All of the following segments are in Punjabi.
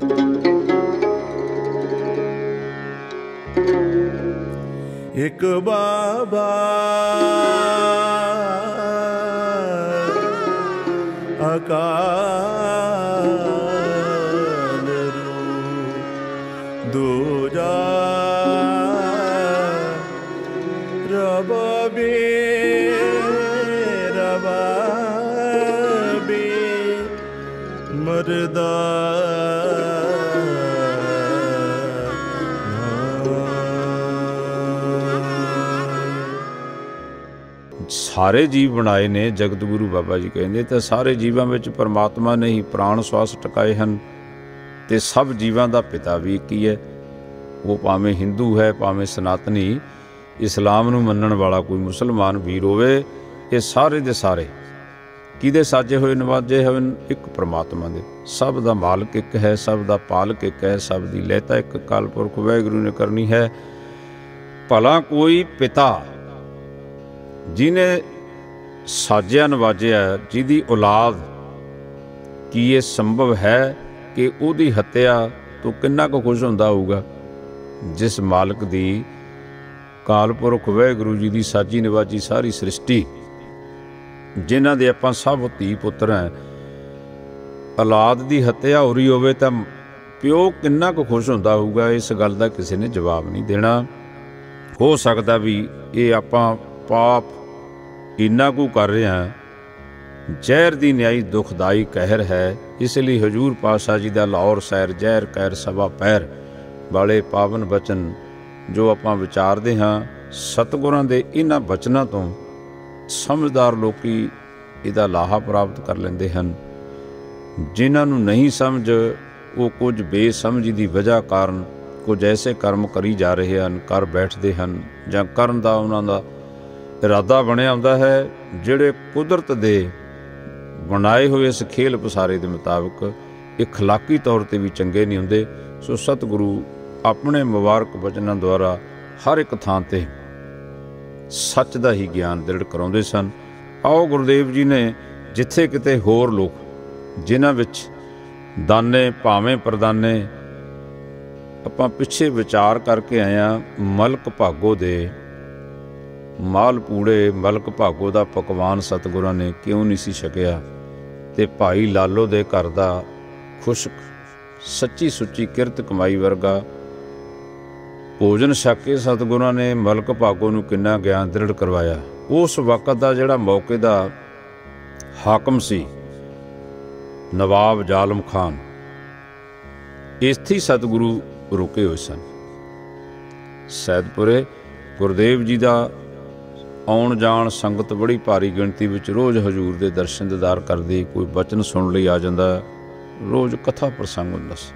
एक बाबा अकाल रूप दूजा रबाबी मरदा ਸਾਰੇ ਜੀਵ ਬਣਾਏ ਨੇ ਜਗਤ ਗੁਰੂ ਬਾਬਾ ਜੀ ਕਹਿੰਦੇ, ਤਾਂ ਸਾਰੇ ਜੀਵਾਂ ਵਿੱਚ ਪਰਮਾਤਮਾ ਨੇ ਹੀ ਪ੍ਰਾਣ ਸਵਾਸ ਟਿਕਾਏ ਹਨ ਤੇ ਸਭ ਜੀਵਾਂ ਦਾ ਪਿਤਾ ਵੀ ਇੱਕ ਹੀ ਹੈ। ਉਹ ਭਾਵੇਂ ਹਿੰਦੂ ਹੈ, ਭਾਵੇਂ ਸਨਾਤਨੀ, ਇਸਲਾਮ ਨੂੰ ਮੰਨਣ ਵਾਲਾ ਕੋਈ ਮੁਸਲਮਾਨ ਵੀਰ ਹੋਵੇ, ਇਹ ਸਾਰੇ ਦੇ ਸਾਰੇ ਕਿਹਦੇ ਸਾਜੇ ਹੋਏ ਨਵਾਜੇ ਹਨ? ਇੱਕ ਪਰਮਾਤਮਾ ਦੇ। ਸਭ ਦਾ ਮਾਲਕ ਇੱਕ ਹੈ, ਸਭ ਦਾ ਪਾਲਕ ਇੱਕ ਹੈ, ਸਭ ਦੀ ਲਹਿਤਾ ਇੱਕ ਅਕਾਲ ਪੁਰਖ ਵਾਹਿਗੁਰੂ ਨੇ ਕਰਨੀ ਹੈ। ਭਲਾ ਕੋਈ ਪਿਤਾ ਜਿਹਨੇ ਸਾਜਿਆ ਨਵਾਜਿਆ, ਜਿਹਦੀ ਔਲਾਦ, ਕੀ ਇਹ ਸੰਭਵ ਹੈ ਕਿ ਉਹਦੀ ਹੱਤਿਆ ਤੋਂ ਕਿੰਨਾ ਕੁ ਖੁਸ਼ ਹੁੰਦਾ ਹੋਊਗਾ? ਜਿਸ ਮਾਲਕ ਦੀ, ਅਕਾਲ ਪੁਰਖ ਵਾਹਿਗੁਰੂ ਜੀ ਦੀ ਸਾਜੀ ਨਵਾਜੀ ਸਾਰੀ ਸ੍ਰਿਸ਼ਟੀ, ਜਿਨ੍ਹਾਂ ਦੇ ਆਪਾਂ ਸਭ ਧੀ ਪੁੱਤਰ ਹੈ, ਔਲਾਦ ਦੀ ਹੱਤਿਆ ਹੋ ਰਹੀ ਹੋਵੇ ਤਾਂ ਪਿਓ ਕਿੰਨਾ ਕੁ ਖੁਸ਼ ਹੁੰਦਾ ਹੋਊਗਾ? ਇਸ ਗੱਲ ਦਾ ਕਿਸੇ ਨੇ ਜਵਾਬ ਨਹੀਂ ਦੇਣਾ। ਹੋ ਸਕਦਾ ਵੀ ਇਹ ਆਪਾਂ ਪਾਪ ਇੰਨਾ ਕੁ ਕਰ ਰਹੇ ਹਾਂ, ਜ਼ਹਿਰ ਦੀ ਨਿਆਈ ਦੁਖਦਾਈ ਕਹਿਰ ਹੈ। ਇਸ ਲਈ ਹਜ਼ੂਰ ਪਾਤਸ਼ਾਹ ਜੀ ਦਾ ਲਾਹੌਰ ਸੈਰ ਜ਼ਹਿਰ ਕਹਿਰ ਸਭਾ ਪਹਿਰ ਵਾਲੇ ਪਾਵਨ ਬਚਨ ਜੋ ਆਪਾਂ ਵਿਚਾਰਦੇ ਹਾਂ, ਸਤਿਗੁਰਾਂ ਦੇ ਇਹਨਾਂ ਬਚਨਾਂ ਤੋਂ ਸਮਝਦਾਰ ਲੋਕੀ ਇਹਦਾ ਲਾਹਾ ਪ੍ਰਾਪਤ ਕਰ ਲੈਂਦੇ ਹਨ। ਜਿਨ੍ਹਾਂ ਨੂੰ ਨਹੀਂ ਸਮਝ, ਉਹ ਕੁਝ ਬੇਸਮਝੀ ਦੀ ਵਜ੍ਹਾ ਕਾਰਨ ਕੁਝ ਐਸੇ ਕਰਮ ਕਰੀ ਜਾ ਰਹੇ ਹਨ, ਕਰ ਬੈਠਦੇ ਹਨ, ਜਾਂ ਕਰਨ ਦਾ ਉਹਨਾਂ ਦਾ ਇਰਾਦਾ ਬਣਿਆ ਹੁੰਦਾ ਹੈ, ਜਿਹੜੇ ਕੁਦਰਤ ਦੇ ਬਣਾਏ ਹੋਏ ਇਸ ਖੇਲ ਪਸਾਰੇ ਦੇ ਮੁਤਾਬਕ ਇਖਲਾਕੀ ਤੌਰ 'ਤੇ ਵੀ ਚੰਗੇ ਨਹੀਂ ਹੁੰਦੇ। ਸੋ ਸਤਿਗੁਰੂ ਆਪਣੇ ਮੁਬਾਰਕ ਬਚਨਾਂ ਦੁਆਰਾ ਹਰ ਇੱਕ ਥਾਂ 'ਤੇ ਸੱਚ ਦਾ ਹੀ ਗਿਆਨ ਦ੍ਰਿੜ ਕਰਾਉਂਦੇ ਸਨ। ਆਓ ਗੁਰਦੇਵ ਜੀ ਨੇ ਜਿੱਥੇ ਕਿਤੇ ਹੋਰ ਲੋਕ, ਜਿਨ੍ਹਾਂ ਵਿੱਚ ਦਾਨੇ ਭਾਵੇਂ ਪਰਦਾਨੇ, ਆਪਾਂ ਪਿੱਛੇ ਵਿਚਾਰ ਕਰਕੇ ਆਏ ਹਾਂ। ਮਲਕ ਭਾਗੋ ਦੇ ਮਾਲ ਪੂੜੇ, ਮਲਕ ਭਾਗੋ ਦਾ ਪਕਵਾਨ ਸਤਿਗੁਰਾਂ ਨੇ ਕਿਉਂ ਨਹੀਂ ਸੀ ਛਕਿਆ? ਤੇ ਭਾਈ ਲਾਲੋ ਦੇ ਘਰ ਦਾ ਖੁਸ਼ਕ ਸੱਚੀ ਸੁੱਚੀ ਕਿਰਤ ਕਮਾਈ ਵਰਗਾ ਭੋਜਨ ਛਕ ਕੇ ਸਤਿਗੁਰਾਂ ਨੇ ਮਲਕ ਭਾਗੋ ਨੂੰ ਕਿੰਨਾ ਗਿਆਨ ਦ੍ਰਿੜ ਕਰਵਾਇਆ। ਉਸ ਵਕਤ ਦਾ ਜਿਹੜਾ ਮੌਕੇ ਦਾ ਹਾਕਮ ਸੀ ਨਵਾਬ ਜ਼ਾਲਮ ਖਾਨ, ਇੱਥੇ ਹੀ ਸਤਿਗੁਰੂ ਰੁਕੇ ਹੋਏ ਸਨ। ਸੈਦਪੁਰੇ ਗੁਰਦੇਵ ਜੀ ਦਾ ਆਉਣ ਜਾਣ, ਸੰਗਤ ਬੜੀ ਭਾਰੀ ਗਿਣਤੀ ਵਿੱਚ ਰੋਜ਼ ਹਜ਼ੂਰ ਦੇ ਦਰਸ਼ਨ ਦੀਦਾਰ ਕਰਦੀ, ਕੋਈ ਬਚਨ ਸੁਣਨ ਲਈ ਆ ਜਾਂਦਾ, ਰੋਜ਼ ਕਥਾ ਪ੍ਰਸੰਗ ਹੁੰਦਾ ਸੀ।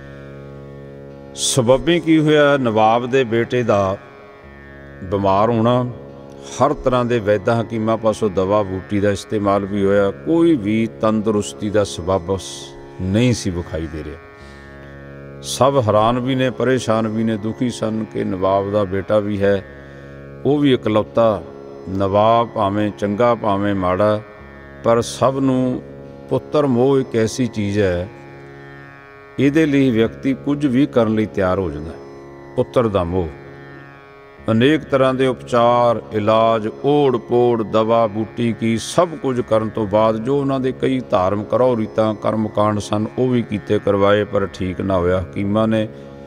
ਸਬੱਬੀ ਕੀ ਹੋਇਆ? ਨਵਾਬ ਦੇ ਬੇਟੇ ਦਾ ਬਿਮਾਰ ਹੋਣਾ, ਹਰ ਤਰ੍ਹਾਂ ਦੇ ਵੈਦਾਂ ਹਕੀਮਾਂ ਪਾਸੋਂ ਦਵਾ ਬੂਟੀ ਦਾ ਇਸਤੇਮਾਲ ਵੀ ਹੋਇਆ, ਕੋਈ ਵੀ ਤੰਦਰੁਸਤੀ ਦਾ ਸਬੱਬ ਨਹੀਂ ਸੀ ਵਿਖਾਈ ਦੇ ਰਿਹਾ। ਸਭ ਹੈਰਾਨ ਵੀ ਨੇ, ਪਰੇਸ਼ਾਨ ਵੀ ਨੇ, ਦੁਖੀ ਸਨ ਕਿ ਨਵਾਬ ਦਾ ਬੇਟਾ ਵੀ ਹੈ, ਉਹ ਵੀ ਇਕਲੌਤਾ ਨਵਾਬ, ਭਾਵੇਂ ਚੰਗਾ ਭਾਵੇਂ ਮਾੜਾ, ਪਰ ਸਭ ਨੂੰ ਪੁੱਤਰ ਮੋਹ ਇੱਕ ਐਸੀ ਚੀਜ਼ ਹੈ, ਇਹਦੇ ਲਈ ਵਿਅਕਤੀ ਕੁਝ ਵੀ ਕਰਨ ਲਈ ਤਿਆਰ ਹੋ ਜਾਂਦਾ। ਪੁੱਤਰ ਦਾ ਮੋਹ, ਅਨੇਕ ਤਰ੍ਹਾਂ ਦੇ ਉਪਚਾਰ, ਇਲਾਜ, ਓੜ ਪੋੜ, ਦਵਾ ਬੂਟੀ ਕੀ ਸਭ ਕੁਝ ਕਰਨ ਤੋਂ ਬਾਅਦ ਜੋ ਉਹਨਾਂ ਦੇ ਕਈ ਧਾਰਮ ਕਰੋ ਰੀਤਾਂ ਕਰਮ ਕਾਂਡ ਸਨ, ਉਹ ਵੀ ਕੀਤੇ ਕਰਵਾਏ, ਪਰ ਠੀਕ ਨਾ ਹੋਇਆ। ਹਕੀਮਾਂ ਨੇ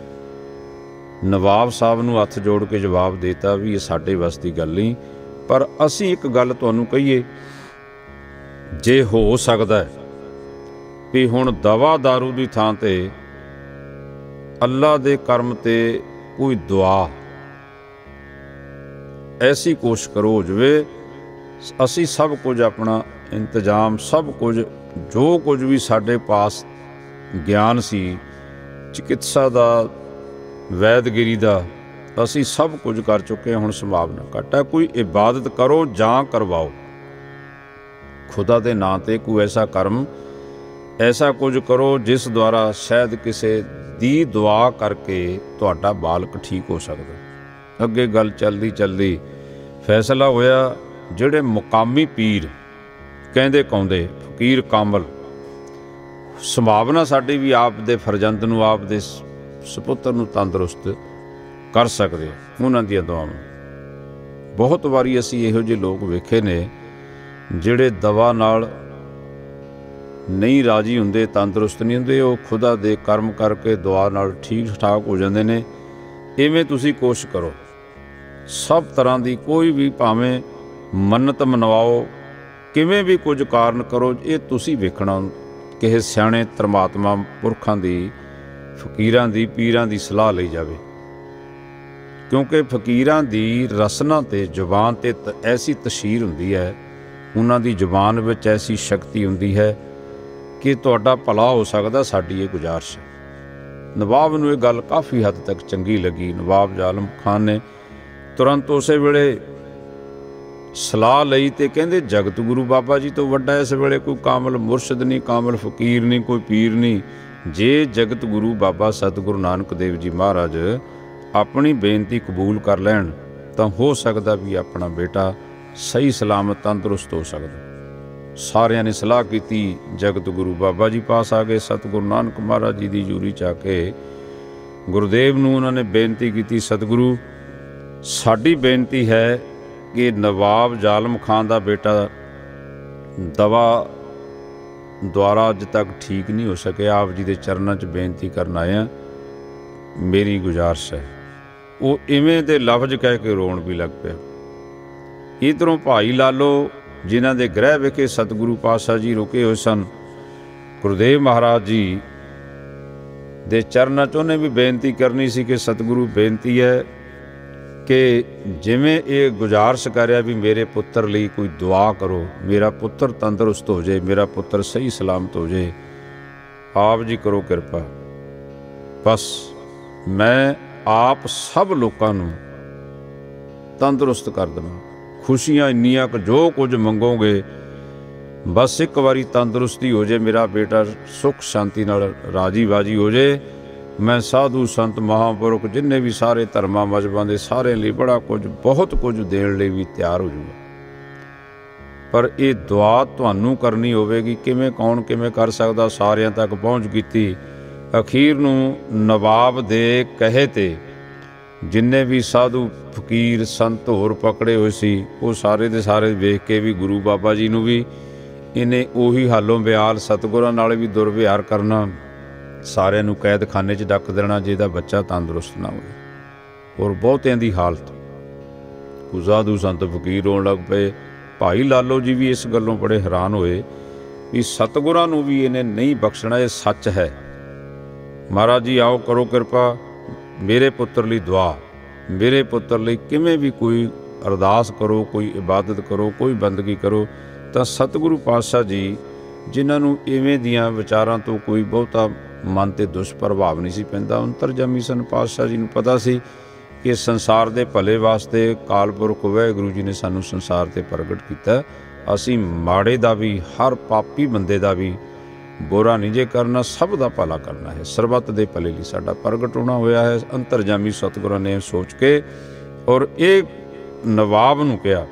ਨਵਾਬ ਸਾਹਿਬ ਨੂੰ ਹੱਥ ਜੋੜ ਕੇ ਜਵਾਬ ਦੇਤਾ ਵੀ ਇਹ ਸਾਡੇ ਵੱਸ ਦੀ ਗੱਲ ਨਹੀਂ, ਪਰ ਅਸੀਂ ਇੱਕ ਗੱਲ ਤੁਹਾਨੂੰ ਕਹੀਏ, ਜੇ ਹੋ ਸਕਦਾ ਹੈ ਵੀ ਹੁਣ ਦਵਾ ਦਾਰੂ ਦੀ ਥਾਂ 'ਤੇ ਅੱਲਾ ਦੇ ਕਰਮ 'ਤੇ ਕੋਈ ਦੁਆ ਐਸੀ ਕੋਸ਼ਿਸ਼ ਕਰੋ ਹੋ ਜਾਵੇ, ਅਸੀਂ ਸਭ ਕੁਝ ਆਪਣਾ ਇੰਤਜ਼ਾਮ, ਸਭ ਕੁਝ ਜੋ ਕੁਝ ਵੀ ਸਾਡੇ ਪਾਸ ਗਿਆਨ ਸੀ, ਚਿਕਿਤਸਾ ਦਾ, ਵੈਦਗਿਰੀ ਦਾ, ਅਸੀਂ ਸਭ ਕੁਝ ਕਰ ਚੁੱਕੇ ਹਾਂ। ਹੁਣ ਸੰਭਾਵਨਾ ਘੱਟ ਹੈ, ਕੋਈ ਇਬਾਦਤ ਕਰੋ ਜਾਂ ਕਰਵਾਓ, ਖੁਦਾ ਦੇ ਨਾਂ 'ਤੇ ਕੋਈ ਐਸਾ ਕਰਮ, ਐਸਾ ਕੁਝ ਕਰੋ ਜਿਸ ਦੁਆਰਾ ਸ਼ਾਇਦ ਕਿਸੇ ਦੀ ਦੁਆ ਕਰਕੇ ਤੁਹਾਡਾ ਬਾਲਕ ਠੀਕ ਹੋ ਸਕਦਾ। ਅੱਗੇ ਗੱਲ ਚੱਲਦੀ ਚੱਲਦੀ ਫੈਸਲਾ ਹੋਇਆ, ਜਿਹੜੇ ਮੁਕਾਮੀ ਪੀਰ ਕਹਿੰਦੇ ਕਾਉਂਦੇ, ਫਕੀਰ ਕਾਮਲ, ਸੰਭਾਵਨਾ ਸਾਡੀ ਵੀ ਆਪ ਦੇ ਫਰਜ਼ੰਦ ਨੂੰ, ਆਪ ਦੇ ਸਪੁੱਤਰ ਨੂੰ ਤੰਦਰੁਸਤ ਕਰ ਸਕਦੇ ਉਹਨਾਂ ਦੀਆਂ ਦੁਆਵਾਂ। ਬਹੁਤ ਵਾਰੀ ਅਸੀਂ ਇਹੋ ਜਿਹੇ ਲੋਕ ਵੇਖੇ ਨੇ ਜਿਹੜੇ ਦਵਾ ਨਾਲ ਨਹੀਂ ਰਾਜੀ ਹੁੰਦੇ, ਤੰਦਰੁਸਤ ਨਹੀਂ ਹੁੰਦੇ, ਉਹ ਖੁਦਾ ਦੇ ਕਰਮ ਕਰਕੇ ਦੁਆ ਨਾਲ ਠੀਕ ਠਾਕ ਹੋ ਜਾਂਦੇ ਨੇ। ਇਵੇਂ ਤੁਸੀਂ ਕੋਸ਼ਿਸ਼ ਕਰੋ, ਸਭ ਤਰ੍ਹਾਂ ਦੀ ਕੋਈ ਵੀ ਭਾਵੇਂ ਮੰਨਤ ਮਨਵਾਓ, ਕਿਵੇਂ ਵੀ ਕੁਝ ਕਾਰਨ ਕਰੋ, ਇਹ ਤੁਸੀਂ ਵੇਖਣਾ ਕਿਸੇ ਸਿਆਣੇ ਧਰਮਾਤਮਾ ਪੁਰਖਾਂ ਦੀ, ਫਕੀਰਾਂ ਦੀ, ਪੀਰਾਂ ਦੀ ਸਲਾਹ ਲਈ ਜਾਵੇ। ਕਿਉਂਕਿ ਫਕੀਰਾਂ ਦੀ ਰਸਨਾ ਤੇ ਜ਼ੁਬਾਨ ਤੇ ਐਸੀ ਤਸ਼ਹੀਰ ਹੁੰਦੀ ਹੈ, ਉਹਨਾਂ ਦੀ ਜ਼ੁਬਾਨ ਵਿੱਚ ਐਸੀ ਸ਼ਕਤੀ ਹੁੰਦੀ ਹੈ ਕਿ ਤੁਹਾਡਾ ਭਲਾ ਹੋ ਸਕਦਾ। ਸਾਡੀ ਇਹ ਗੁਜ਼ਾਰਿਸ਼ ਹੈ। ਨਵਾਬ ਨੂੰ ਇਹ ਗੱਲ ਕਾਫੀ ਹੱਦ ਤੱਕ ਚੰਗੀ ਲੱਗੀ। ਨਵਾਬ ਜ਼ਾਲਮ ਖਾਨ ਨੇ ਤੁਰੰਤ ਉਸੇ ਵੇਲੇ ਸਲਾਹ ਲਈ ਤੇ ਕਹਿੰਦੇ ਜਗਤ ਗੁਰੂ ਬਾਬਾ ਜੀ ਤੋਂ ਵੱਡਾ ਇਸ ਵੇਲੇ ਕੋਈ ਕਾਮਲ ਮੁਰਸ਼ਿਦ ਨਹੀਂ, ਕਾਮਲ ਫਕੀਰ ਨਹੀਂ, ਕੋਈ ਪੀਰ ਨਹੀਂ। ਜੇ ਜਗਤ ਗੁਰੂ ਬਾਬਾ ਸਤਿਗੁਰੂ ਨਾਨਕ ਦੇਵ ਜੀ ਮਹਾਰਾਜ ਆਪਣੀ ਬੇਨਤੀ ਕਬੂਲ ਕਰ ਲੈਣ ਤਾਂ ਹੋ ਸਕਦਾ ਵੀ ਆਪਣਾ ਬੇਟਾ ਸਹੀ ਸਲਾਮਤ ਤੰਦਰੁਸਤ ਹੋ ਸਕਦਾ। ਸਾਰਿਆਂ ਨੇ ਸਲਾਹ ਕੀਤੀ, ਜਗਤ ਗੁਰੂ ਬਾਬਾ ਜੀ ਪਾਸ ਆ ਗਏ। ਸਤਿਗੁਰੂ ਨਾਨਕ ਮਹਾਰਾਜ ਜੀ ਦੀ ਹਜ਼ੂਰੀ 'ਚ ਆ ਕੇ ਗੁਰਦੇਵ ਨੂੰ ਉਹਨਾਂ ਨੇ ਬੇਨਤੀ ਕੀਤੀ, ਸਤਿਗੁਰੂ ਸਾਡੀ ਬੇਨਤੀ ਹੈ ਕਿ ਨਵਾਬ ਜ਼ਾਲਮ ਖਾਨ ਦਾ ਬੇਟਾ ਦਵਾ ਦੁਆਰਾ ਅੱਜ ਤੱਕ ਠੀਕ ਨਹੀਂ ਹੋ ਸਕਿਆ। ਆਪ ਜੀ ਦੇ ਚਰਨਾਂ 'ਚ ਬੇਨਤੀ ਕਰਨ ਆਇਆ, ਮੇਰੀ ਗੁਜ਼ਾਰਿਸ਼ ਹੈ। ਉਹ ਇਵੇਂ ਦੇ ਲਫ਼ਜ਼ ਕਹਿ ਕੇ ਰੋਣ ਵੀ ਲੱਗ ਪਿਆ। ਇੱਧਰੋਂ ਭਾਈ ਲਾਲੋ ਜਿਨ੍ਹਾਂ ਦੇ ਗ੍ਰਹਿ ਵਿਖੇ ਸਤਿਗੁਰੂ ਪਾਤਸ਼ਾਹ ਜੀ ਰੁਕੇ ਹੋਏ ਸਨ, ਗੁਰਦੇਵ ਮਹਾਰਾਜ ਜੀ ਦੇ ਚਰਨਾਂ 'ਚ ਉਹਨੇ ਵੀ ਬੇਨਤੀ ਕਰਨੀ ਸੀ ਕਿ ਸਤਿਗੁਰੂ ਬੇਨਤੀ ਹੈ ਕਿ ਜਿਵੇਂ ਇਹ ਗੁਜ਼ਾਰਿਸ਼ ਕਰਿਆ ਵੀ ਮੇਰੇ ਪੁੱਤਰ ਲਈ ਕੋਈ ਦੁਆ ਕਰੋ, ਮੇਰਾ ਪੁੱਤਰ ਤੰਦਰੁਸਤ ਹੋ ਜਾਏ, ਮੇਰਾ ਪੁੱਤਰ ਸਹੀ ਸਲਾਮਤ ਹੋ ਜਾਏ, ਆਪ ਜੀ ਕਰੋ ਕਿਰਪਾ। ਬਸ ਮੈਂ ਆਪ ਸਭ ਲੋਕਾਂ ਨੂੰ ਤੰਦਰੁਸਤ ਕਰ ਦੇਵਾਂ, ਖੁਸ਼ੀਆਂ ਇੰਨੀਆਂ ਕਿ ਜੋ ਕੁਝ ਮੰਗੋਗੇ ਬਸ ਇੱਕ ਵਾਰੀ ਤੰਦਰੁਸਤੀ ਹੋ ਜਾਏ, ਮੇਰਾ ਬੇਟਾ ਸੁੱਖ ਸ਼ਾਂਤੀ ਨਾਲ ਰਾਜੀ ਬਾਜੀ ਹੋ ਜਾਏ। ਮੈਂ ਸਾਧੂ ਸੰਤ ਮਹਾਂਪੁਰਖ ਜਿੰਨੇ ਵੀ ਸਾਰੇ ਧਰਮਾਂ ਮਜ਼ਹਬਾਂ ਦੇ ਸਾਰਿਆਂ ਲਈ ਬੜਾ ਕੁਝ, ਬਹੁਤ ਕੁਝ ਦੇਣ ਲਈ ਵੀ ਤਿਆਰ ਹੋ ਜਾਊਗਾ। ਪਰ ਇਹ ਦੁਆ ਤੁਹਾਨੂੰ ਕਰਨੀ ਹੋਵੇਗੀ। ਕਿਵੇਂ, ਕੌਣ ਕਿਵੇਂ ਕਰ ਸਕਦਾ? ਸਾਰਿਆਂ ਤੱਕ ਪਹੁੰਚ ਕੀਤੀ। ਅਖੀਰ ਨੂੰ ਨਵਾਬ ਦੇ ਕਹੇ 'ਤੇ ਜਿੰਨੇ ਵੀ ਸਾਧੂ ਫਕੀਰ ਸੰਤ ਹੋਰ ਪਕੜੇ ਹੋਏ ਸੀ, ਉਹ ਸਾਰੇ ਦੇ ਸਾਰੇ ਵੇਖ ਕੇ ਵੀ ਗੁਰੂ ਬਾਬਾ ਜੀ ਨੂੰ ਵੀ ਇਹਨੇ ਉਹੀ ਹਾਲੋਂ ਬਿਆਲ ਸਤਿਗੁਰਾਂ ਨਾਲ ਵੀ ਦੁਰਵਿਹਾਰ ਕਰਨਾ, ਸਾਰਿਆਂ ਨੂੰ ਕੈਦਖਾਨੇ 'ਚ ਡੱਕ ਦੇਣਾ ਜਿਹਦਾ ਬੱਚਾ ਤੰਦਰੁਸਤ ਨਾ ਹੋਵੇ। ਔਰ ਬਹੁਤਿਆਂ ਦੀ ਹਾਲਤ, ਸਾਧੂ ਸੰਤ ਫਕੀਰ ਰੋਣ ਲੱਗ ਪਏ। ਭਾਈ ਲਾਲੋ ਜੀ ਵੀ ਇਸ ਗੱਲੋਂ ਬੜੇ ਹੈਰਾਨ ਹੋਏ ਵੀ ਸਤਿਗੁਰਾਂ ਨੂੰ ਵੀ ਇਹਨੇ ਨਹੀਂ ਬਖਸ਼ਣਾ, ਇਹ ਸੱਚ ਹੈ। ਮਹਾਰਾਜ ਜੀ ਆਓ ਕਰੋ ਕਿਰਪਾ, ਮੇਰੇ ਪੁੱਤਰ ਲਈ ਦੁਆ, ਮੇਰੇ ਪੁੱਤਰ ਲਈ ਕਿਵੇਂ ਵੀ ਕੋਈ ਅਰਦਾਸ ਕਰੋ, ਕੋਈ ਇਬਾਦਤ ਕਰੋ, ਕੋਈ ਬੰਦਗੀ ਕਰੋ। ਤਾਂ ਸਤਿਗੁਰੂ ਪਾਤਸ਼ਾਹ ਜੀ ਜਿਨ੍ਹਾਂ ਨੂੰ ਇਵੇਂ ਦੀਆਂ ਵਿਚਾਰਾਂ ਤੋਂ ਕੋਈ ਬਹੁਤਾ ਮਨ 'ਤੇ ਦੁਸ਼ਪ੍ਰਭਾਵ ਨਹੀਂ ਸੀ ਪੈਂਦਾ, ਅੰਤਰਜਾਮੀ ਸਨ। ਪਾਤਸ਼ਾਹ ਜੀ ਨੂੰ ਪਤਾ ਸੀ ਕਿ ਸੰਸਾਰ ਦੇ ਭਲੇ ਵਾਸਤੇ ਅਕਾਲ ਪੁਰਖ ਵਾਹਿਗੁਰੂ ਜੀ ਨੇ ਸਾਨੂੰ ਸੰਸਾਰ 'ਤੇ ਪ੍ਰਗਟ ਕੀਤਾ। ਅਸੀਂ ਮਾੜੇ ਦਾ ਵੀ, ਹਰ ਪਾਪੀ ਬੰਦੇ ਦਾ ਵੀ ਬੁਰਾ ਨਹੀਂ ਜੇ ਕਰਨਾ, ਸਭ ਦਾ ਭਲਾ ਕਰਨਾ ਹੈ, ਸਰਬੱਤ ਦੇ ਭਲੇ ਲਈ ਸਾਡਾ ਪ੍ਰਗਟ ਹੋਣਾ ਹੋਇਆ ਹੈ। ਅੰਤਰਜਾਮੀ ਸਤਿਗੁਰਾਂ ਨੇ ਸੋਚ ਕੇ ਔਰ ਇਹ ਨਵਾਬ ਨੂੰ ਕਿਹਾ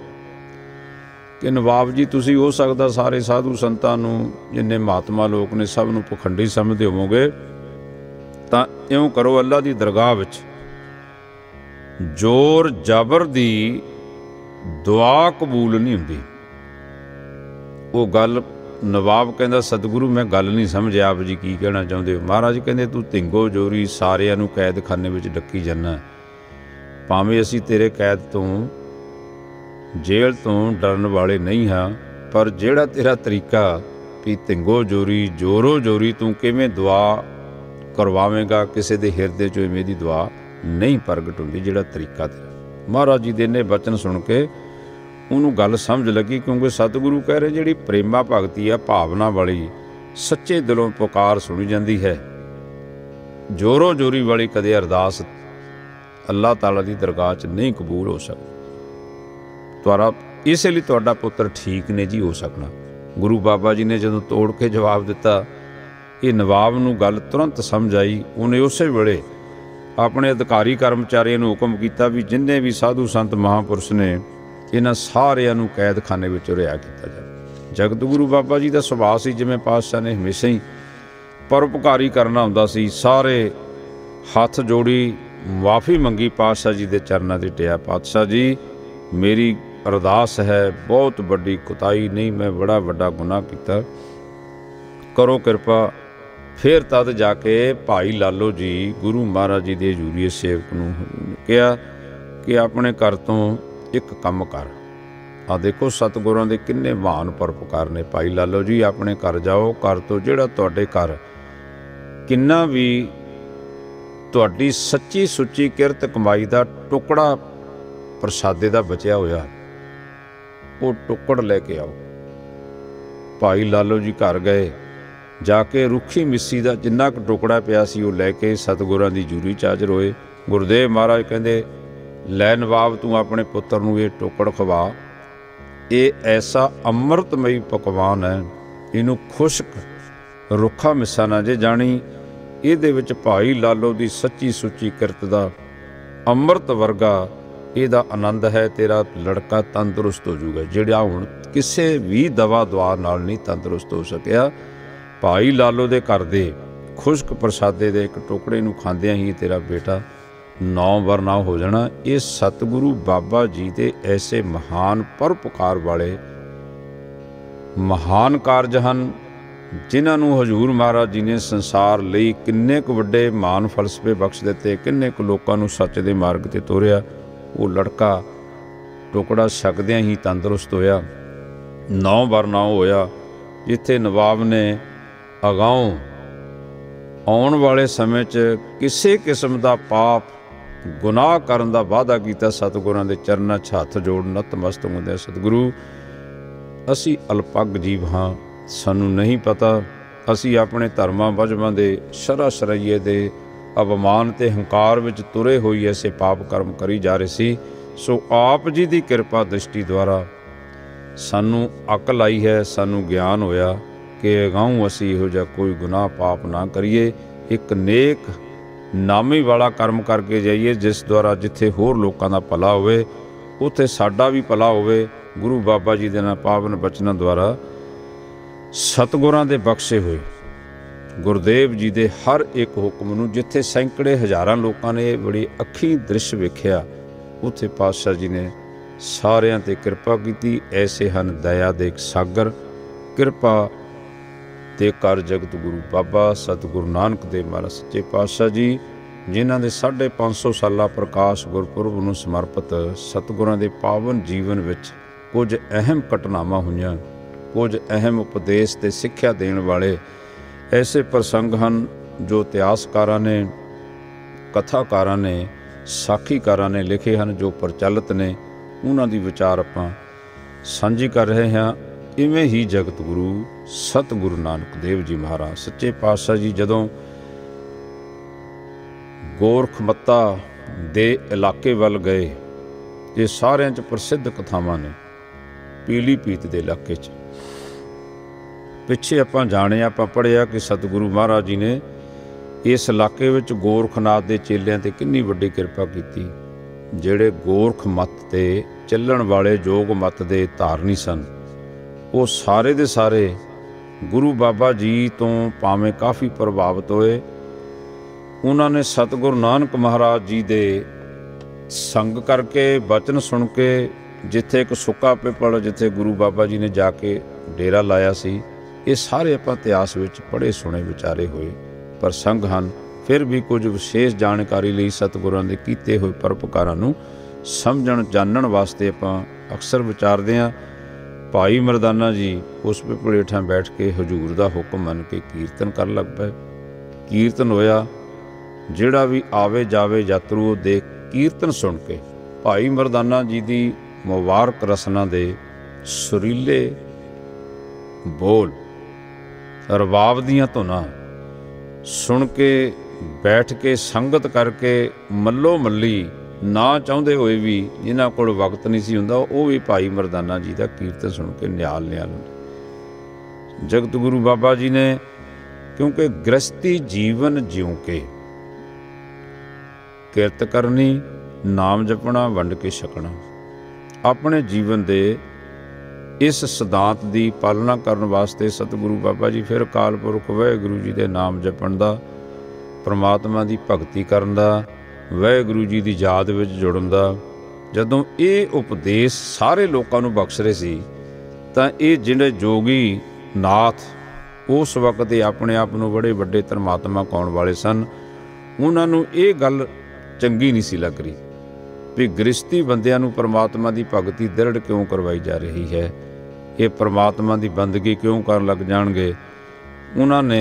ਕਿ ਨਵਾਬ ਜੀ ਤੁਸੀਂ ਹੋ ਸਕਦਾ ਸਾਰੇ ਸਾਧੂ ਸੰਤਾਂ ਨੂੰ, ਜਿੰਨੇ ਮਹਾਤਮਾ ਲੋਕ ਨੇ, ਸਭ ਨੂੰ ਪਖੰਡੀ ਸਮਝਦੇ ਹੋਵੋਗੇ, ਤਾਂ ਇਉਂ ਕਰੋ, ਅੱਲਾ ਦੀ ਦਰਗਾਹ ਵਿੱਚ ਜ਼ੋਰ ਜ਼ਬਰ ਦੀ ਦੁਆ ਕਬੂਲ ਨਹੀਂ ਹੁੰਦੀ। ਉਹ ਗੱਲ ਨਵਾਬ ਕਹਿੰਦਾ ਸਤਿਗੁਰੂ ਮੈਂ ਗੱਲ ਨਹੀਂ ਸਮਝਿਆ, ਆਪ ਜੀ ਕੀ ਕਹਿਣਾ ਚਾਹੁੰਦੇ ਹੋ? ਮਹਾਰਾਜ ਕਹਿੰਦੇ ਤੂੰ ਧਿੰਗੋ ਜੋਰੀ ਸਾਰਿਆਂ ਨੂੰ ਕੈਦਖਾਨੇ ਵਿੱਚ ਡੱਕੀ ਜਾਂਦਾ, ਭਾਵੇਂ ਅਸੀਂ ਤੇਰੇ ਕੈਦ ਤੋਂ, ਜੇਲ੍ਹ ਤੋਂ ਡਰਨ ਵਾਲੇ ਨਹੀਂ ਹਾਂ, ਪਰ ਜਿਹੜਾ ਤੇਰਾ ਤਰੀਕਾ ਵੀ ਧਿੰਗੋ ਜੋਰੀ, ਜੋਰੋ ਜੋਰੀ ਤੂੰ ਕਿਵੇਂ ਦੁਆ ਕਰਵਾਵੇਂਗਾ, ਕਿਸੇ ਦੇ ਹਿਰਦੇ 'ਚੋਂ ਇਵੇਂ ਦੀ ਦੁਆ ਨਹੀਂ ਪ੍ਰਗਟ ਹੁੰਦੀ, ਜਿਹੜਾ ਤਰੀਕਾ ਤੇਰਾ। ਮਹਾਰਾਜ ਜੀ ਦੇ ਇੰਨੇ ਬਚਨ ਸੁਣ ਕੇ ਉਹਨੂੰ ਗੱਲ ਸਮਝ ਲੱਗੀ, ਕਿਉਂਕਿ ਸਤਿਗੁਰੂ ਕਹਿ ਰਹੇ ਜਿਹੜੀ ਪ੍ਰੇਮਾ ਭਗਤੀ ਆ, ਭਾਵਨਾ ਵਾਲੀ, ਸੱਚੇ ਦਿਲੋਂ ਪੁਕਾਰ ਸੁਣੀ ਜਾਂਦੀ ਹੈ। ਜੋਰੋ ਜੋਰੀ ਵਾਲੀ ਕਦੇ ਅਰਦਾਸ ਅੱਲਾਹ ਤਾਲਾ ਦੀ ਦਰਗਾਹ 'ਚ ਨਹੀਂ ਕਬੂਲ ਹੋ ਸਕਦੀ। ਇਸੇ ਲਈ ਤੁਹਾਡਾ ਪੁੱਤਰ ਠੀਕ ਨੇ ਜੀ ਹੋ ਸਕਣਾ। ਗੁਰੂ ਬਾਬਾ ਜੀ ਨੇ ਜਦੋਂ ਤੋੜ ਕੇ ਜਵਾਬ ਦਿੱਤਾ, ਇਹ ਨਵਾਬ ਨੂੰ ਗੱਲ ਤੁਰੰਤ ਸਮਝ ਆਈ। ਉਹਨੇ ਉਸੇ ਵੇਲੇ ਆਪਣੇ ਅਧਿਕਾਰੀ ਕਰਮਚਾਰੀਆਂ ਨੂੰ ਹੁਕਮ ਕੀਤਾ ਵੀ ਜਿੰਨੇ ਵੀ ਸਾਧੂ ਸੰਤ ਮਹਾਂਪੁਰਸ਼ ਨੇ, ਇਹਨਾਂ ਸਾਰਿਆਂ ਨੂੰ ਕੈਦਖਾਨੇ ਵਿੱਚ ਰਿਹਾਅ ਕੀਤਾ ਜਾਵੇ। ਜਗਤ ਗੁਰੂ ਬਾਬਾ ਜੀ ਦਾ ਸੁਭਾਅ ਸੀ, ਜਿਵੇਂ ਪਾਤਸ਼ਾਹ ਨੇ ਹਮੇਸ਼ਾ ਹੀ ਪਰਉਪਕਾਰੀ ਕਰਨਾ ਹੁੰਦਾ ਸੀ। ਸਾਰੇ ਹੱਥ ਜੋੜੀ ਮੁਆਫੀ ਮੰਗੀ ਪਾਤਸ਼ਾਹ ਜੀ ਦੇ ਚਰਨਾਂ 'ਤੇ ਟਿਆ। ਪਾਤਸ਼ਾਹ ਜੀ, ਮੇਰੀ ਅਰਦਾਸ ਹੈ, ਬਹੁਤ ਵੱਡੀ ਕੁਤਾਹੀ ਨਹੀਂ, ਮੈਂ ਬੜਾ ਵੱਡਾ ਗੁਨਾਹ ਕੀਤਾ, ਕਰੋ ਕਿਰਪਾ। ਫਿਰ ਤਦ ਜਾ ਕੇ ਭਾਈ ਲਾਲੋ ਜੀ ਗੁਰੂ ਮਹਾਰਾਜ ਜੀ ਦੇ ਹਜ਼ੂਰੀਏ ਸੇਵਕ ਨੂੰ ਕਿਹਾ ਕਿ ਆਪਣੇ ਘਰ ਤੋਂ ਇੱਕ ਕੰਮ ਕਰ। ਆ ਦੇਖੋ ਸਤਿਗੁਰਾਂ ਦੇ ਕਿੰਨੇ ਮਹਾਨ ਪਰਉਪਕਾਰ ਨੇ। ਭਾਈ ਲਾਲੋ ਜੀ, ਆਪਣੇ ਘਰ ਜਾਓ, ਘਰ ਤੋਂ ਜਿਹੜਾ ਤੁਹਾਡੇ ਘਰ ਕਿੰਨਾ ਵੀ ਤੁਹਾਡੀ ਸੱਚੀ ਸੁੱਚੀ ਕਿਰਤ ਕਮਾਈ ਦਾ ਟੁਕੜਾ ਪ੍ਰਸ਼ਾਦੇ ਦਾ ਬਚਿਆ ਹੋਇਆ, ਉਹ ਟੁਕੜ ਲੈ ਕੇ ਆਓ। ਭਾਈ ਲਾਲੋ ਜੀ ਘਰ ਗਏ, ਜਾ ਕੇ ਰੁੱਖੀ ਮਿੱਸੀ ਦਾ ਜਿੰਨਾ ਕੁ ਟੁਕੜਾ ਪਿਆ ਸੀ ਉਹ ਲੈ ਕੇ ਸਤਿਗੁਰਾਂ ਦੀ ਹਜ਼ੂਰੀ 'ਚ ਹਾਜ਼ਰ ਹੋਏ। ਗੁਰਦੇਵ ਮਹਾਰਾਜ ਕਹਿੰਦੇ, ਲੈ ਨਵਾਬ, ਤੂੰ ਆਪਣੇ ਪੁੱਤਰ ਨੂੰ ਇਹ ਟੁਕੜ ਖਵਾ, ਇਹ ਐਸਾ ਅੰਮ੍ਰਿਤਮਈ ਪਕਵਾਨ ਹੈ, ਇਹਨੂੰ ਖੁਸ਼ਕ ਰੁੱਖਾ ਮਿੱਸਾ ਨਾ ਜੇ ਜਾਣੀ, ਇਹਦੇ ਵਿੱਚ ਭਾਈ ਲਾਲੋ ਦੀ ਸੱਚੀ ਸੁੱਚੀ ਕਿਰਤ ਦਾ ਅੰਮ੍ਰਿਤ ਵਰਗਾ ਇਹਦਾ ਆਨੰਦ ਹੈ। ਤੇਰਾ ਲੜਕਾ ਤੰਦਰੁਸਤ ਹੋ ਜਾਊਗਾ, ਜਿਹੜਾ ਹੁਣ ਕਿਸੇ ਵੀ ਦਵਾ ਦੁਆ ਨਾਲ ਨਹੀਂ ਤੰਦਰੁਸਤ ਹੋ ਸਕਿਆ। ਭਾਈ ਲਾਲੋ ਦੇ ਘਰ ਦੇ ਖੁਸ਼ਕ ਪ੍ਰਸਾਦੇ ਦੇ ਇੱਕ ਟੁਕੜੇ ਨੂੰ ਖਾਂਦਿਆਂ ਹੀ ਤੇਰਾ ਬੇਟਾ ਨੌ ਵਰਨਾ ਹੋ ਜਾਣਾ। ਇਹ ਸਤਿਗੁਰੂ ਬਾਬਾ ਜੀ ਦੇ ਐਸੇ ਮਹਾਨ ਪਰਉਪਕਾਰ ਵਾਲੇ ਮਹਾਨ ਕਾਰਜ ਹਨ, ਜਿਨ੍ਹਾਂ ਨੂੰ ਹਜ਼ੂਰ ਮਹਾਰਾਜ ਜੀ ਨੇ ਸੰਸਾਰ ਲਈ ਕਿੰਨੇ ਕੁ ਵੱਡੇ ਮਹਾਨ ਫਲਸਫੇ ਬਖਸ਼ ਦਿੱਤੇ, ਕਿੰਨੇ ਕੁ ਲੋਕਾਂ ਨੂੰ ਸੱਚ ਦੇ ਮਾਰਗ 'ਤੇ ਤੋਰਿਆ। ਉਹ ਲੜਕਾ ਟੁਕੜਾ ਛਕਦਿਆਂ ਹੀ ਤੰਦਰੁਸਤ ਹੋਇਆ, ਨੌ ਵਰਨਾ ਹੋਇਆ। ਜਿੱਥੇ ਨਵਾਬ ਨੇ ਅਗਾਊਂ ਆਉਣ ਵਾਲੇ ਸਮੇਂ 'ਚ ਕਿਸੇ ਕਿਸਮ ਦਾ ਪਾਪ ਗੁਨਾਹ ਕਰਨ ਦਾ ਵਾਅਦਾ ਕੀਤਾ, ਸਤਿਗੁਰਾਂ ਦੇ ਚਰਨਾਂ 'ਚ ਹੱਥ ਜੋੜ ਨਤਮਸਤਕ ਹੁੰਦੇ, ਸਤਿਗੁਰੂ, ਅਸੀਂ ਅਲਪੱਗ ਜੀਵ ਹਾਂ, ਸਾਨੂੰ ਨਹੀਂ ਪਤਾ, ਅਸੀਂ ਆਪਣੇ ਧਰਮਾਂ ਵਜਮਾਂ ਦੇ ਸ਼ਰ੍ਹਾ ਸ਼ਰਈਏ ਦੇ ਅਪਮਾਨ ਤੇ ਹੰਕਾਰ ਵਿੱਚ ਤੁਰੇ ਹੋਈ ਐਸੇ ਪਾਪ ਕਰਮ ਕਰੀ ਜਾ ਰਹੇ ਸੀ। ਸੋ ਆਪ ਜੀ ਦੀ ਕਿਰਪਾ ਦ੍ਰਿਸ਼ਟੀ ਦੁਆਰਾ ਸਾਨੂੰ ਅਕਲ ਆਈ ਹੈ, ਸਾਨੂੰ ਗਿਆਨ ਹੋਇਆ ਕਿ ਅਗਾਊਂ ਅਸੀਂ ਇਹੋ ਜਿਹਾ ਕੋਈ ਗੁਨਾਹ ਪਾਪ ਨਾ ਕਰੀਏ, ਇੱਕ ਨੇਕ ਨਾਮੀ ਵਾਲਾ ਕਰਮ ਕਰਕੇ ਜਾਈਏ, ਜਿਸ ਦੁਆਰਾ ਜਿੱਥੇ ਹੋਰ ਲੋਕਾਂ ਦਾ ਭਲਾ ਹੋਵੇ ਉੱਥੇ ਸਾਡਾ ਵੀ ਭਲਾ ਹੋਵੇ। ਗੁਰੂ ਬਾਬਾ ਜੀ ਦੇ ਨਾਲ ਪਾਵਨ ਬਚਨਾਂ ਦੁਆਰਾ ਸਤਿਗੁਰਾਂ ਦੇ ਬਖਸ਼ੇ ਹੋਏ ਗੁਰਦੇਵ ਜੀ ਦੇ ਹਰ ਇੱਕ ਹੁਕਮ ਨੂੰ, ਜਿੱਥੇ ਸੈਂਕੜੇ ਹਜ਼ਾਰਾਂ ਲੋਕਾਂ ਨੇ ਇਹ ਬੜੀ ਅੱਖੀਂ ਦ੍ਰਿਸ਼ ਵੇਖਿਆ, ਉੱਥੇ ਪਾਤਸ਼ਾਹ ਜੀ ਨੇ ਸਾਰਿਆਂ 'ਤੇ ਕਿਰਪਾ ਕੀਤੀ। ਐਸੇ ਹਨ ਦਇਆ ਦੇ ਸਾਗਰ, ਕਿਰਪਾ ਦੇ ਕਰ ਜਗਤ ਗੁਰੂ ਬਾਬਾ ਸਤਿਗੁਰੂ ਨਾਨਕ ਦੇਵ ਮਹਾਰਾਜ ਸੱਚੇ ਪਾਤਸ਼ਾਹ ਜੀ, ਜਿਨ੍ਹਾਂ ਦੇ 550 ਸਾਲਾ ਪ੍ਰਕਾਸ਼ ਗੁਰਪੁਰਬ ਨੂੰ ਸਮਰਪਿਤ ਸਤਿਗੁਰਾਂ ਦੇ ਪਾਵਨ ਜੀਵਨ ਵਿੱਚ ਕੁਝ ਅਹਿਮ ਘਟਨਾਵਾਂ ਹੋਈਆਂ, ਕੁਝ ਅਹਿਮ ਉਪਦੇਸ਼ ਤੇ ਸਿੱਖਿਆ ਦੇਣ ਵਾਲੇ ਐਸੇ ਪ੍ਰਸੰਗ ਹਨ ਜੋ ਇਤਿਹਾਸਕਾਰਾਂ ਨੇ, ਕਥਾਕਾਰਾਂ ਨੇ, ਸਾਖੀਕਾਰਾਂ ਨੇ ਲਿਖੇ ਹਨ, ਜੋ ਪ੍ਰਚਲਿਤ ਨੇ। ਉਹਨਾਂ ਦੀ ਵਿਚਾਰ ਆਪਾਂ ਸਾਂਝੀ ਕਰ ਰਹੇ ਹਾਂ। ਇਵੇਂ ਹੀ ਜਗਤ ਗੁਰੂ ਸਤਿਗੁਰੂ ਨਾਨਕ ਦੇਵ ਜੀ ਮਹਾਰਾਜ ਸੱਚੇ ਪਾਤਸ਼ਾਹ ਜੀ ਜਦੋਂ ਗੋਰਖਮੱਤਾ ਦੇ ਇਲਾਕੇ ਵੱਲ ਗਏ, ਇਹ ਸਾਰਿਆਂ 'ਚ ਪ੍ਰਸਿੱਧ ਕਥਾਵਾਂ ਨੇ, ਪੀਲੀਭੀਤ ਦੇ ਇਲਾਕੇ 'ਚ ਪਿੱਛੇ ਆਪਾਂ ਜਾਣਿਆ, ਆਪਾਂ ਪੜ੍ਹਿਆ ਕਿ ਸਤਿਗੁਰੂ ਮਹਾਰਾਜ ਜੀ ਨੇ ਇਸ ਇਲਾਕੇ ਵਿੱਚ ਗੋਰਖਨਾਥ ਦੇ ਚੇਲਿਆਂ 'ਤੇ ਕਿੰਨੀ ਵੱਡੀ ਕਿਰਪਾ ਕੀਤੀ। ਜਿਹੜੇ ਗੋਰਖ ਮੱਤ 'ਤੇ ਚੱਲਣ ਵਾਲੇ ਜੋਗ ਮੱਤ ਦੇ ਧਾਰਨੀ ਸਨ, ਉਹ ਸਾਰੇ ਦੇ ਸਾਰੇ ਗੁਰੂ ਬਾਬਾ ਜੀ ਤੋਂ ਭਾਵੇਂ ਕਾਫੀ ਪ੍ਰਭਾਵਿਤ ਹੋਏ। ਉਹਨਾਂ ਨੇ ਸਤਿਗੁਰੂ ਨਾਨਕ ਮਹਾਰਾਜ ਜੀ ਦੇ ਸੰਗ ਕਰਕੇ, ਬਚਨ ਸੁਣ ਕੇ, ਜਿੱਥੇ ਇੱਕ ਸੁੱਕਾ ਪਿੱਪਲ ਜਿੱਥੇ ਗੁਰੂ ਬਾਬਾ ਜੀ ਨੇ ਜਾ ਕੇ ਡੇਰਾ ਲਾਇਆ ਸੀ, ਇਹ ਸਾਰੇ ਆਪਾਂ ਇਤਿਹਾਸ ਵਿੱਚ ਪੜ੍ਹੇ ਸੁਣੇ ਵਿਚਾਰੇ ਹੋਏ ਪ੍ਰਸੰਗ ਹਨ। ਫਿਰ ਵੀ ਕੁਝ ਵਿਸ਼ੇਸ਼ ਜਾਣਕਾਰੀ ਲਈ ਸਤਿਗੁਰਾਂ ਦੇ ਕੀਤੇ ਹੋਏ ਪਰਉਪਕਾਰਾਂ ਨੂੰ ਸਮਝਣ ਜਾਣਨ ਵਾਸਤੇ ਆਪਾਂ ਅਕਸਰ ਵਿਚਾਰਦੇ ਹਾਂ। ਭਾਈ ਮਰਦਾਨਾ ਜੀ ਉਸ ਪਿੱਪਲ ਹੇਠਾਂ ਬੈਠ ਕੇ ਹਜ਼ੂਰ ਦਾ ਹੁਕਮ ਮੰਨ ਕੇ ਕੀਰਤਨ ਕਰਨ ਲੱਗ ਪਏ। ਕੀਰਤਨ ਹੋਇਆ, ਜਿਹੜਾ ਵੀ ਆਵੇ ਜਾਵੇ ਯਾਤਰੂ ਦੇ ਕੀਰਤਨ ਸੁਣ ਕੇ ਭਾਈ ਮਰਦਾਨਾ ਜੀ ਦੀ ਮੁਬਾਰਕ ਰਸਨਾ ਦੇ ਸੁਰੀਲੇ ਬੋਲ, ਰਬਾਬ ਦੀਆਂ ਧੁਨਾਂ ਸੁਣ ਕੇ ਬੈਠ ਕੇ ਸੰਗਤ ਕਰਕੇ ਮੱਲੋ ਮੱਲੀ ਨਾ ਚਾਹੁੰਦੇ ਹੋਏ ਵੀ, ਜਿਨ੍ਹਾਂ ਕੋਲ ਵਕਤ ਨਹੀਂ ਸੀ ਹੁੰਦਾ, ਉਹ ਵੀ ਭਾਈ ਮਰਦਾਨਾ ਜੀ ਦਾ ਕੀਰਤਨ ਸੁਣ ਕੇ ਨਿਹਾਲ ਹੁੰਦੇ। ਜਗਤ ਗੁਰੂ ਬਾਬਾ ਜੀ ਨੇ ਕਿਉਂਕਿ ਗ੍ਰਸਤੀ ਜੀਵਨ ਜਿਉਂ ਕੇ ਕਿਰਤ ਕਰਨੀ, ਨਾਮ ਜਪਣਾ, ਵੰਡ ਕੇ ਛਕਣਾ, ਆਪਣੇ ਜੀਵਨ ਦੇ इस सिद्धांत की पालना करने वास्ते सतगुरु बाबा जी फिर अकाल पुरख वाहेगुरू जी के नाम जपण का, परमात्मा की भगती करन दा, वाहेगुरू जी की याद विच जुड़न दा जदों ये उपदेश सारे लोगों को बख्श रहे सी तां ये जिहड़े जोगी नाथ उस वक्त अपने आप को बड़े वड्डे धर्मात्मा कहण वाले सन, उन्होंने ये गल चंगी नहीं सी लग रही भी गृहस्थी बंदियां नूं परमात्मा की भगती दृढ़ क्यों करवाई जा रही है, ये परमात्मा की बंदगी क्यों कर लग जाणगे। उन्होंने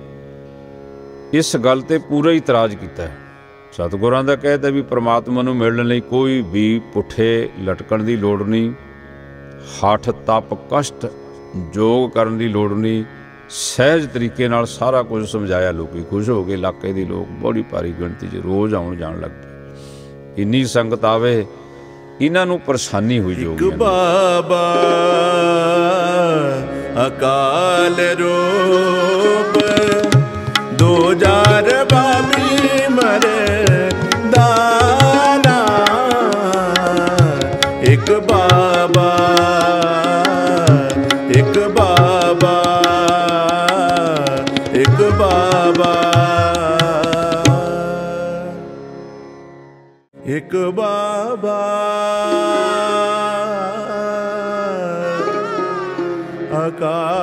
इस गल ते पूरा ही इतराज़ किया है। सतगुरां दा कहता भी परमात्मा नूं मिलण लई कोई भी पुठे लटकण की लोड़ नहीं, हठ तप कष्ट जोग करन की लोड़ नहीं, सहज तरीके नाल सारा कुछ समझाया। लोग खुश हो गए, इलाके के लोग बड़ी भारी गिणती च रोज़ आउण जाण लग पे। इन्नी संगत आवे, इन्हां नूं परेशानी हुई जोगियां नूं। बाबा अकाल रूप दो जार बाबी मरे दाना, एक बाबा एक बाबा एक बाबा एक बाबा अकाल